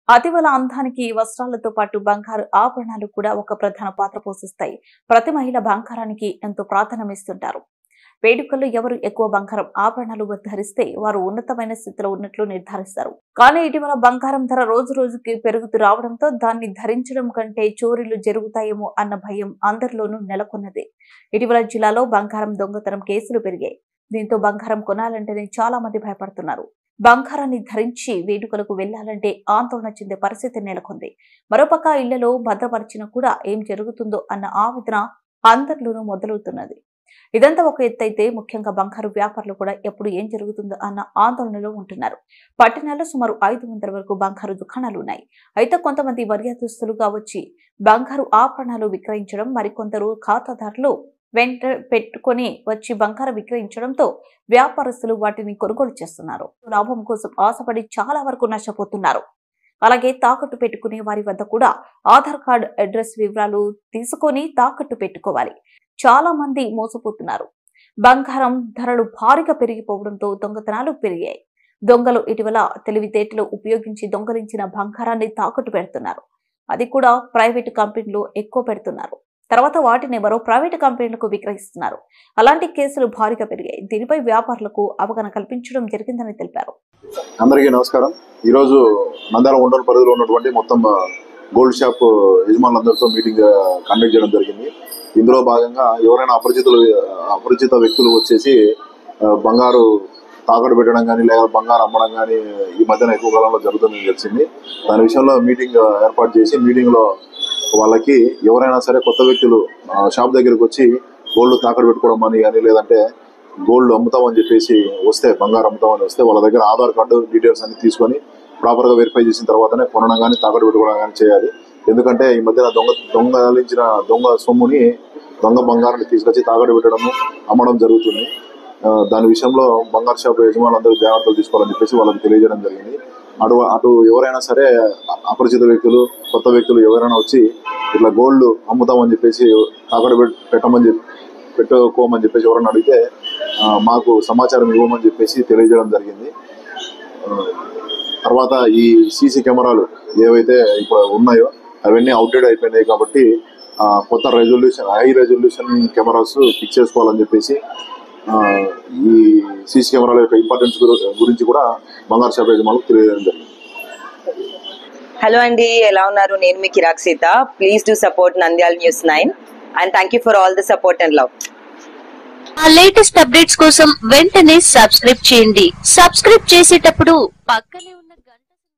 అతివల అందానికి వస్త్రాలతో పాటు బంగారు ఆభరణాలు కూడా ఒక ప్రధాన పాత్ర పోషిస్తాయి. ప్రతి మహిళ బంగారానికి ఎంతో ప్రాధాన్యమిస్తుంటారు. వేడుకల్లో ఎవరు ఎక్కువ బంగారం ఆభరణాలు ధరిస్తే వారు ఉన్నతమైన స్థితిలో ఉన్నట్లు నిర్ధారిస్తారు. కానీ ఇటీవల బంగారం ధర రోజు రోజుకి పెరుగుతూ రావడంతో దాన్ని ధరించడం కంటే చోరీలు జరుగుతాయేమో అన్న భయం అందరిలోనూ నెలకొన్నది. ఇటీవల జిల్లాలో బంగారం దొంగతనం కేసులు పెరిగాయి. దీంతో బంగారం కొనాలంటేనే చాలా మంది భయపడుతున్నారు. బంగారాన్ని ధరించి వేడుకలకు వెళ్లాలంటే ఆందోళన చెందే పరిస్థితి నెలకొంది. మరోపక్క ఇళ్లలో భద్రపరిచినా కూడా ఏం జరుగుతుందో అన్న ఆవేదన అందరిలోనూ మొదలవుతున్నది. ఇదంతా ఒక ఎత్తైతే ముఖ్యంగా బంగారు వ్యాపారులు కూడా ఎప్పుడు ఏం జరుగుతుందో అన్న ఆందోళనలో ఉంటున్నారు. పట్టణాల్లో సుమారు 500 వరకు బంగారు దుకాణాలు ఉన్నాయి. అయితే కొంతమంది మర్యాదస్తులుగా వచ్చి బంగారు ఆభరణాలు విక్రయించడం, మరికొందరు ఖాతాదారులు వెంట పెట్టుకుని వచ్చి బంగారం విక్రయించడంతో వ్యాపారస్తులు వాటిని కొనుగోలు చేస్తున్నారు. లాభం కోసం ఆశపడి చాలా వరకు నష్టపోతున్నారు. అలాగే తాకట్టు పెట్టుకునే వారి వద్ద కూడా ఆధార్ కార్డు, అడ్రస్ వివరాలు తీసుకొని తాకట్టు పెట్టుకోవాలి. చాలా మంది మోసపోతున్నారు. బంగారం ధరలు భారీగా పెరిగిపోవడంతో దొంగతనాలు పెరిగాయి. దొంగలు ఇటీవల తెలివితేటలు ఉపయోగించి దొంగలించిన బంగారాన్ని తాకట్టు పెడుతున్నారు. అది కూడా ప్రైవేటు కంపెనీలు ఎక్కువ పెడుతున్నారు. తర్వాత వాటిని మరో ప్రైవేటు కంపెనీలకు విక్రయిస్తున్నారు. అలాంటి కేసులు భారీగా పెరిగాయి. దీనిపై వ్యాపారులకు అవగాహన కల్పించడం జరిగిందని తెలిపారు. అందరికీ నమస్కారం. ఈరోజు నంద్యాల ఉండల పరిధిలో ఉన్నటువంటి మొత్తం గోల్డ్ షాప్ యజమానులందరితో మీటింగ్ కండక్ట్ చేయడం జరిగింది. ఇందులో భాగంగా ఎవరైనా అపరిచిత వ్యక్తులు వచ్చేసి బంగారు తాకట్టు పెట్టడం కానీ లేదా బంగారు అమ్మడం కానీ ఈ మధ్యన ఎక్కువ కాలంలో జరుగుతుందని తెలిసింది. దాని విషయంలో మీటింగ్ ఏర్పాటు చేసి మీటింగ్లో వాళ్ళకి ఎవరైనా సరే కొత్త వ్యక్తులు షాప్ దగ్గరికి వచ్చి గోల్డ్ తాకట్టు పెట్టుకోవడం అని కానీ లేదంటే గోల్డ్ అమ్ముతామని చెప్పేసి వస్తే, బంగారు అమ్ముతామని వస్తే వాళ్ళ దగ్గర ఆధార్ కార్డు డీటెయిల్స్ అన్ని తీసుకొని ప్రాపర్గా వెరిఫై చేసిన తర్వాతనే కొనడం కానీ తాకట్టు పెట్టుకోవడం కానీ చేయాలి. ఎందుకంటే ఈ మధ్యన దొంగలించిన దొంగ సొమ్ముని, దొంగ బంగారాన్ని తీసుకొచ్చి తాకట్టు పెట్టడము, అమ్మడం జరుగుతుంది. దాని విషయంలో బంగారు షాప్ యజమానులందరూ జాగ్రత్తలు తీసుకోవాలని చెప్పేసి వాళ్ళకి తెలియజేయడం జరిగింది. అటు ఎవరైనా సరే అపరిచిత వ్యక్తులు, కొత్త వ్యక్తులు ఎవరైనా వచ్చి ఇట్లా గోల్డ్ అమ్ముతామని చెప్పేసి తాకట్టు పెట్టుకోమని చెప్పేసి ఎవరైనా అడిగితే మాకు సమాచారం ఇవ్వమని చెప్పేసి తెలియజేయడం జరిగింది. తర్వాత ఈ సీసీ కెమెరాలు ఏవైతే ఇప్పుడు ఉన్నాయో అవన్నీ అవుట్డేట్ అయిపోయినాయి కాబట్టి కొత్త హై రెజల్యూషన్ కెమెరాస్ ఫిక్స్ చేసుకోవాలని చెప్పేసి ఈ సీసీ కెమెరాల యొక్క ఇంపార్టెన్స్ గురించి కూడా బంగారు షాప్ యజమానులకు తెలియజేయడం జరిగింది. హలో అండి, ఎలా ఉన్నారు? నేను మీ కిరాక్ Seetha. Please do support Nandyal news 9 and thank you for all the support and love. ఆ లేటెస్ట్ అప్డేట్స్ కోసం వెంటనే సబ్స్క్రైబ్ చేయండి. సబ్స్క్రైబ్ చేసేటప్పుడు పక్కనే ఉన్న